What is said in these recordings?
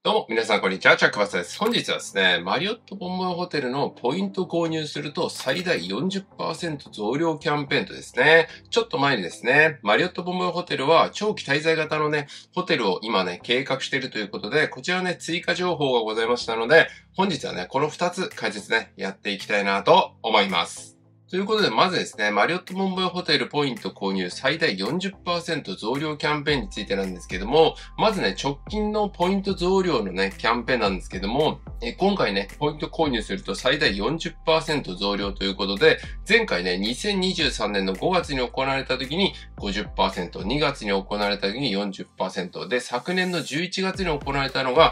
どうも、皆さんこんにちは。チャックバスです。本日はですね、マリオットボンボイホテルのポイント購入すると最大 40% 増量キャンペーンとですね、ちょっと前にですね、マリオットボンボイホテルは長期滞在型のね、ホテルを今ね、計画しているということで、こちらね、追加情報がございましたので、本日はね、この2つ解説ね、やっていきたいなと思います。ということで、まずですね、マリオットボンボイホテルポイント購入最大 40% 増量キャンペーンについてなんですけども、まずね、直近のポイント増量のね、キャンペーンなんですけども、今回ね、ポイント購入すると最大 40% 増量ということで、前回ね、2023年の5月に行われた時に 50%、2月に行われた時に 40%、で、昨年の11月に行われたのが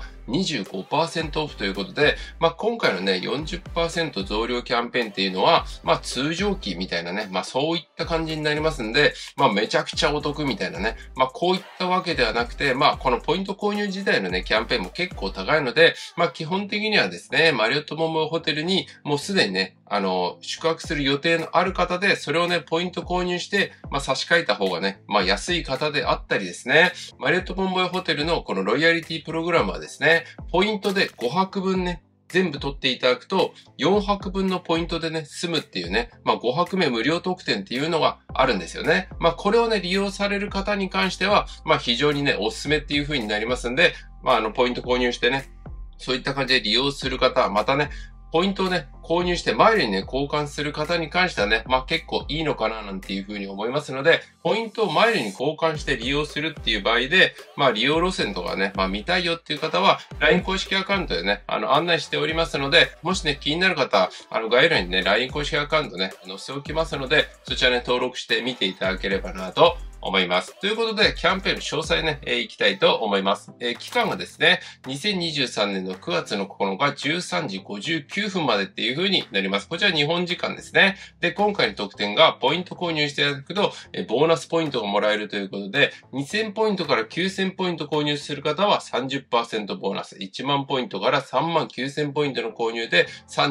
25% オフということで、今回のね、40% 増量キャンペーンっていうのは、通常期みたいなね、そういった感じになりますんで、めちゃくちゃお得みたいなね、こういったわけではなくて、このポイント購入自体のね、キャンペーンも結構高いので、基本的にはですね、マリオットボンボイホテルにもうすでにね、宿泊する予定のある方で、それをね、ポイント購入して、差し替えた方がね、安い方であったりですね、マリオットボンボイホテルのこのロイヤリティプログラムはですね、ポイントで5泊分ね、全部取っていただくと、4泊分のポイントでね、済むっていうね、5泊目無料特典っていうのがあるんですよね。これをね、利用される方に関しては、非常にね、おすすめっていう風になりますんで、ポイント購入してね、そういった感じで利用する方は、またね、ポイントをね、購入してマイルにね、交換する方に関してはね、結構いいのかななんていうふうに思いますので、ポイントをマイルに交換して利用するっていう場合で、利用路線とかね、見たいよっていう方は、LINE 公式アカウントでね、案内しておりますので、もしね、気になる方、概要欄にね、LINE 公式アカウントね、載せておきますので、そちらね、登録して見ていただければなと思います。ということで、キャンペーンの詳細ね、いきたいと思います。期間がですね、2023年の9月の9日13時59分までっていう風になります。こちら日本時間ですね。で、今回の特典がポイント購入していただくと、ボーナスポイントがもらえるということで、2000ポイントから9000ポイント購入する方は 30% ボーナス、1万ポイントから3万9000ポイントの購入で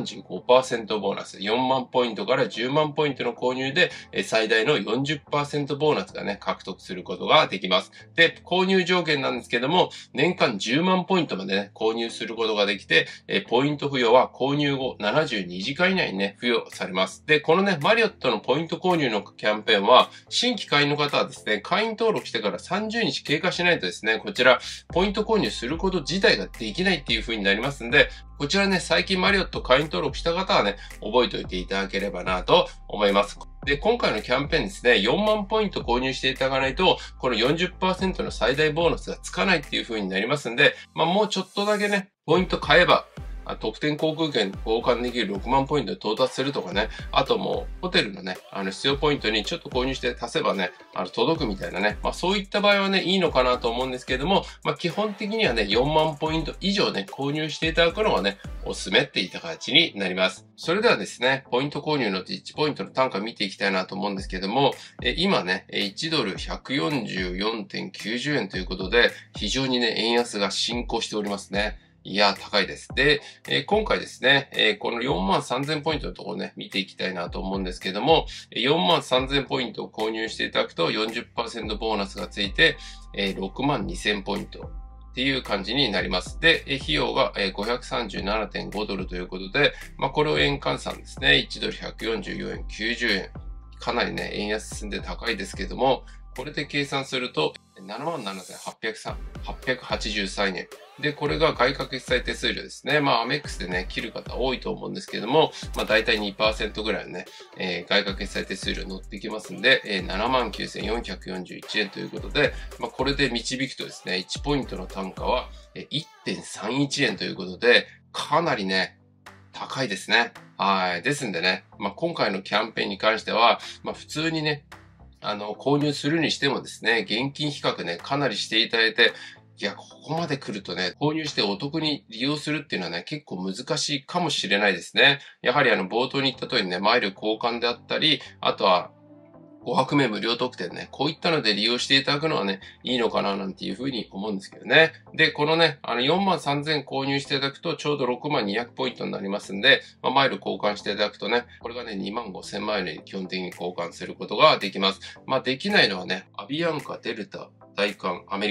35% ボーナス、4万ポイントから10万ポイントの購入で、最大の 40% ボーナスがね、獲得することができます。で、購入条件なんですけども、年間10万ポイントまでね、購入することができて、ポイント付与は購入後72時間以内にね、付与されます。で、このね、マリオットのポイント購入のキャンペーンは、新規会員の方はですね、会員登録してから30日経過しないとですね、こちら、ポイント購入すること自体ができないっていう風になりますんで、こちらね、最近マリオット会員登録した方はね、覚えておいていただければなと思います。で、今回のキャンペーンですね、4万ポイント購入していただかないと、この 40% の最大ボーナスがつかないっていう風になりますんで、もうちょっとだけね、ポイント買えば、特典航空券交換できる6万ポイントで到達するとかね。あともう、ホテルのね、必要ポイントにちょっと購入して足せばね、届くみたいなね。そういった場合はね、いいのかなと思うんですけれども、基本的にはね、4万ポイント以上ね、購入していただくのがね、おすすめっていった形になります。それではですね、ポイント購入の1ポイントの単価見ていきたいなと思うんですけども、今ね、1ドル144.90円ということで、非常にね、円安が進行しておりますね。いや、高いです。で、今回ですね、この4万3000ポイントのところね、見ていきたいなと思うんですけども、4万3000ポイントを購入していただくと 40% ボーナスがついて、6万2000ポイントっていう感じになります。で、費用が 537.5 ドルということで、これを円換算ですね、1ドル144円90円。かなりね、円安進んで高いですけども、これで計算すると、77,883円。で、これが外貨決済手数料ですね。アメックスでね、切る方多いと思うんですけども、だいたい 2% ぐらいのね、外貨決済手数料乗ってきますんで、79,441 円ということで、これで導くとですね、1ポイントの単価は 1.31 円ということで、かなりね、高いですね。はい。ですんでね、今回のキャンペーンに関しては、普通にね、購入するにしてもですね、現金比較ね、かなりしていただいて、いや、ここまで来るとね、購入してお得に利用するっていうのはね、結構難しいかもしれないですね。やはり冒頭に言った通りね、マイル交換であったり、あとは、5泊目無料特典ね、こういったので利用していただくのはね、いいのかななんていうふうに思うんですけどね。で、このね、4万3000購入していただくとちょうど6万200ポイントになりますんで、マイル交換していただくとね、これがね、2万5000マイルに基本的に交換することができます。できないのはね、アビアンカ、デルタ、大韓、アメリカ。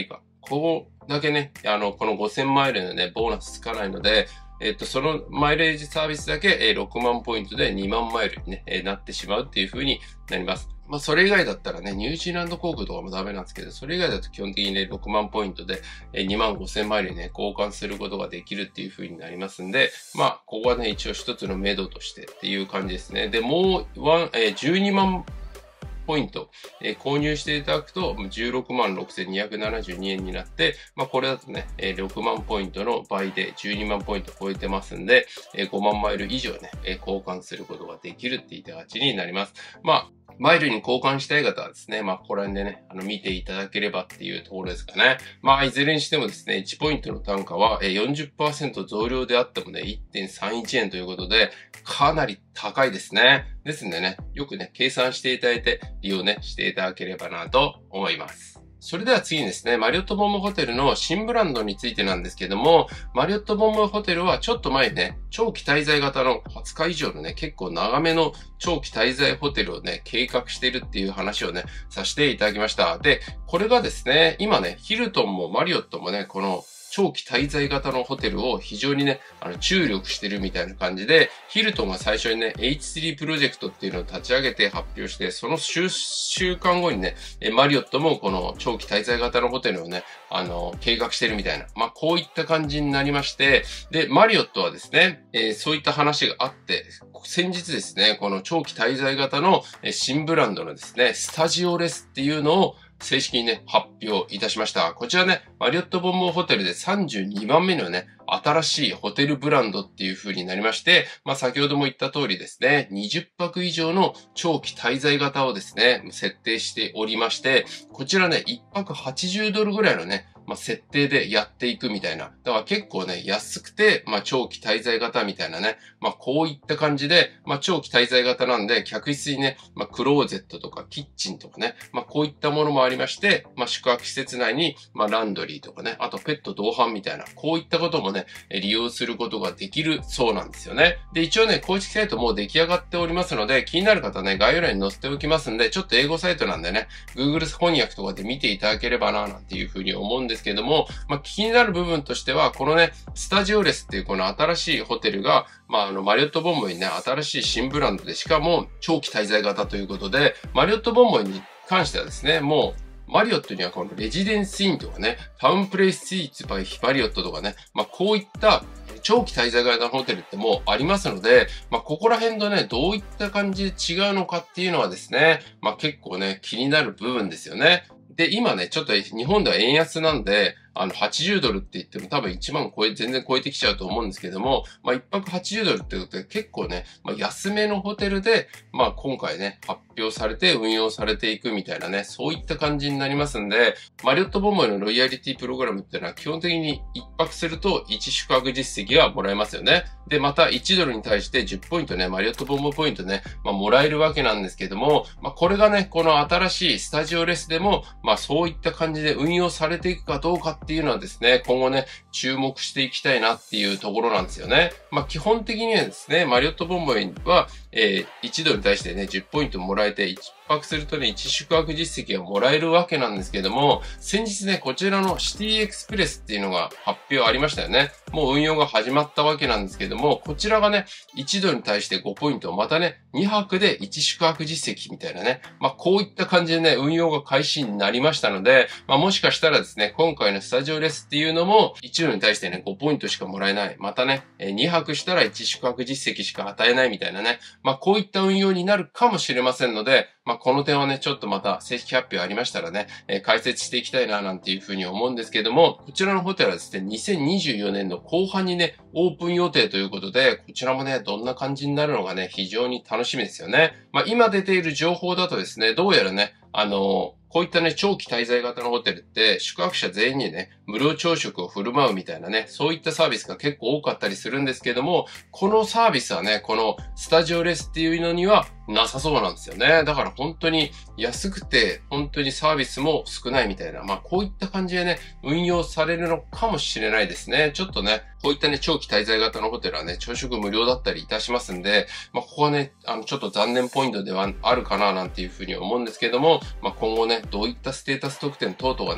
ここだけね、この5000マイルのね、ボーナスつかないので、そのマイレージサービスだけ、6万ポイントで2万マイルに、ね、なってしまうっていう風になります。まあ、それ以外だったらね、ニュージーランド航空とかもダメなんですけど、それ以外だと基本的にね、6万ポイントで、2万5千マイルにね、交換することができるっていう風になりますんで、まあ、ここはね、一応一つの目処としてっていう感じですね。で、もう、12万ポイント、購入していただくと、16万6272円になって、まあ、これだとね、6万ポイントの倍で12万ポイント超えてますんで、5万マイル以上ね、交換することができるっていった形になります。まあ、マイルに交換したい方はですね、まあ、ここら辺でね、見ていただければっていうところですかね。まあ、いずれにしてもですね、1ポイントの単価は 40% 増量であってもね、1.31 円ということで、かなり高いですね。ですんでね、よくね、計算していただいて、利用ね、していただければなと思います。それでは次にですね、マリオットボムホテルの新ブランドについてなんですけども、マリオットボムホテルはちょっと前にね、長期滞在型の20日以上のね、結構長めの長期滞在ホテルをね、計画しているっていう話をね、させていただきました。で、これがですね、今ね、ヒルトンもマリオットもね、この長期滞在型のホテルを非常にね、注力してるみたいな感じで、ヒルトンが最初にね、H3 プロジェクトっていうのを立ち上げて発表して、その週間後にね、マリオットもこの長期滞在型のホテルをね、計画してるみたいな。まあ、こういった感じになりまして、で、マリオットはですね、そういった話があって、先日ですね、この長期滞在型の新ブランドのですね、スタジオレスっていうのを正式にね、発表いたしました。こちらね、マリオットボンボンホテルで32番目のね、新しいホテルブランドっていう風になりまして、まあ先ほども言った通りですね、20泊以上の長期滞在型をですね、設定しておりまして、こちらね、1泊80ドルぐらいのね、まあ、設定でやっていくみたいな。だから結構ね、安くて、まあ、長期滞在型みたいなね。まあ、こういった感じで、まあ、長期滞在型なんで、客室にね、まあ、クローゼットとかキッチンとかね、まあ、こういったものもありまして、まあ、宿泊施設内に、まあ、ランドリーとかね、あとペット同伴みたいな、こういったこともね、利用することができるそうなんですよね。で、一応ね、公式サイトもう出来上がっておりますので、気になる方ね、概要欄に載せておきますんで、ちょっと英語サイトなんでね、Google 翻訳とかで見ていただければな、なんていうふうに思うんですけども、まあ、気になる部分としては、このね、スタジオレスっていうこの新しいホテルが、まあ、マリオットボンボイにね、新しい新ブランドで、しかも長期滞在型ということで、マリオットボンボイに関してはですね、もう、マリオットにはこのレジデンスインとかね、タウンプレイスイーツバイマリオットとかね、まあ、こういった長期滞在型のホテルってもうありますので、まあ、ここら辺とね、どういった感じで違うのかっていうのはですね、まあ、結構ね、気になる部分ですよね。で、今ね、ちょっと日本では円安なんで、80ドルって言っても多分1万全然超えてきちゃうと思うんですけども、まあ、1泊80ドルってことで結構ね、まあ、安めのホテルで、まあ、今回ね、発表されて運用されていくみたいなね、そういった感じになりますんで、マリオットボンボイのロイヤリティプログラムっていうのは基本的に1泊すると1宿泊実績がもらえますよね。で、また1ドルに対して10ポイントね、マリオットボンボポイントね、まあ、もらえるわけなんですけども、まあ、これがね、この新しいスタジオレスでも、まあ、そういった感じで運用されていくかどうかっていうのはですね、今後ね、注目していきたいなっていうところなんですよね。まあ、基本的にはですね、マリオットボンボイは、1ドルに対してね、10ポイントもらえて、1泊するとね、1宿泊実績がもらえるわけなんですけども、先日ね、こちらのシティエクスプレスっていうのが発表ありましたよね。もう運用が始まったわけなんですけども、こちらがね、1ドルに対して5ポイントをまたね、2泊で1宿泊実績みたいなね、まあ、こういった感じでね、運用が開始になりましたので、まあ、もしかしたらですね、今回のスタジオレスっていうのも、1ドルに対してね、5ポイントしかもらえない。またね、2泊したら1宿泊実績しか与えないみたいなね、まあ、こういった運用になるかもしれませんので、まあ、この点はね、ちょっとまた正式発表ありましたらね、解説していきたいな、なんていうふうに思うんですけども、こちらのホテルはですね、2024年の後半にね、オープン予定ということで、こちらもね、どんな感じになるのがね、非常に楽しみですよね。まあ、今出ている情報だとですね、どうやらね、こういったね、長期滞在型のホテルって、宿泊者全員にね、無料朝食を振る舞うみたいなね、そういったサービスが結構多かったりするんですけども、このサービスはね、このスタジオレスっていうのにはなさそうなんですよね。だから本当に安くて、本当にサービスも少ないみたいな、まあこういった感じでね、運用されるのかもしれないですね。ちょっとね、こういったね、長期滞在型のホテルはね、朝食無料だったりいたしますんで、まあここはね、ちょっと残念ポイントではあるかななんていうふうに思うんですけども、まあ今後ね、どういったステータス特典等々がね、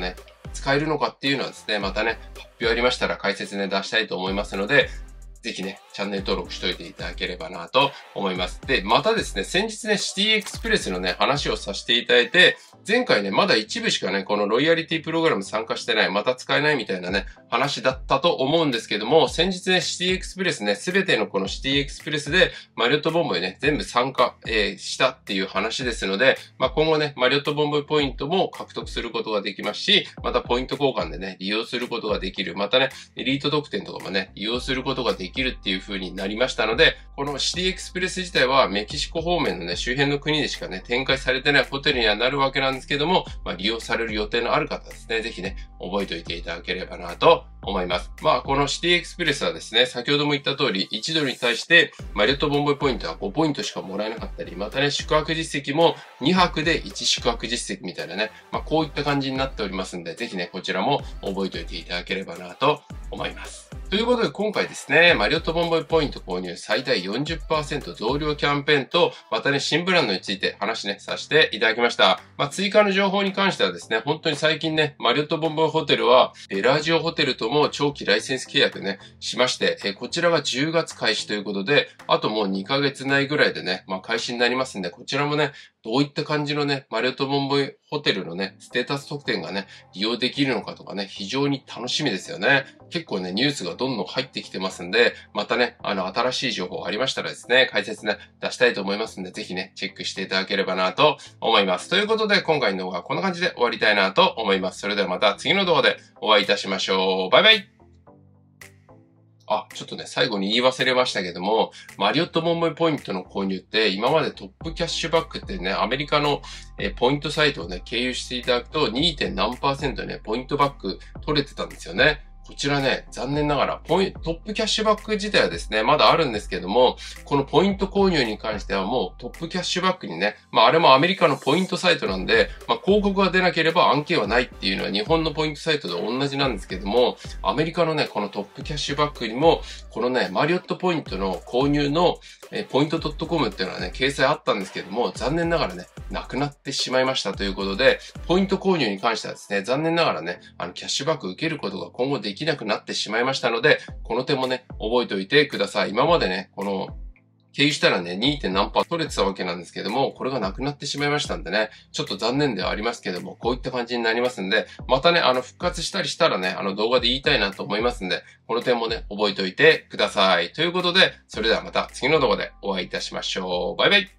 使えるのかっていうのはですね、またね、発表ありましたら解説ね、出したいと思いますので、ぜひね、チャンネル登録しといていただければなと思います。で、またですね、先日ね、シティエクスプレスのね、話をさせていただいて、前回ね、まだ一部しかね、このロイヤリティプログラム参加してない、また使えないみたいなね、話だったと思うんですけども、先日ね、シティエクスプレスね、すべてのこのシティエクスプレスで、マリオットボンボイね、全部参加、したっていう話ですので、まあ、今後ね、マリオットボンボイポイントも獲得することができますし、またポイント交換でね、利用することができる。またね、エリート特典とかもね、利用することができるっていう風になりましたので、このシティエクスプレス自体はメキシコ方面のね、周辺の国でしかね、展開されてないホテルにはなるわけなんですけども、まあ、利用される予定のある方ですね、ぜひね、覚えておいていただければなと思います。まあ、このシティエクスプレスはですね、先ほども言った通り、1ドルに対して、マリオットボンボイポイントは5ポイントしかもらえなかったり、またね、宿泊実績も2泊で1宿泊実績みたいなね、まあ、こういった感じになっておりますんで、ぜひね、こちらも覚えておいていただければなと思います。ということで今回ですね、マリオットボンボイポイント購入最大 40% 増量キャンペーンと、またね、新ブランドについて話ね、させていただきました。まあ、追加の情報に関してはですね、本当に最近ね、マリオットボンボイホテルは、ベラージオホテルとも長期ライセンス契約ね、しまして、こちらが10月開始ということで、あともう2ヶ月内ぐらいでね、まあ、開始になりますんで、こちらもね、どういった感じのね、マリオットボンボイホテルのね、ステータス特典がね、利用できるのかとかね、非常に楽しみですよね。結構ね、ニュースがどんどん入ってきてますんで、またね、新しい情報ありましたらですね、解説ね、出したいと思いますんで、ぜひね、チェックしていただければなと思います。ということで、今回の動画はこんな感じで終わりたいなと思います。それではまた次の動画でお会いいたしましょう。バイバイ。ちょっとね、最後に言い忘れましたけども、マリオットボンボイポイントの購入って、今までトップキャッシュバックってね、アメリカのポイントサイトをね、経由していただくと 2. 何%ね、ポイントバック取れてたんですよね。こちらね、残念ながら、トップキャッシュバック自体はですね、まだあるんですけども、このポイント購入に関してはもうトップキャッシュバックにね、まああれもアメリカのポイントサイトなんで、まあ広告が出なければ案件はないっていうのは日本のポイントサイトと同じなんですけども、アメリカのね、このトップキャッシュバックにも、このね、マリオットポイントの購入のポイント .com っていうのはね、掲載あったんですけども、残念ながらね、なくなってしまいましたということで、ポイント購入に関してはですね、残念ながらね、キャッシュバック受けることが今後できなくなってしまいましたので、この点もね、覚えておいてください。今までね、この、経由したらね、2. 何%取れてたわけなんですけども、これがなくなってしまいましたんでね、ちょっと残念ではありますけども、こういった感じになりますんで、またね、復活したりしたらね、動画で言いたいなと思いますんで、この点もね、覚えておいてください。ということで、それではまた次の動画でお会いいたしましょう。バイバイ。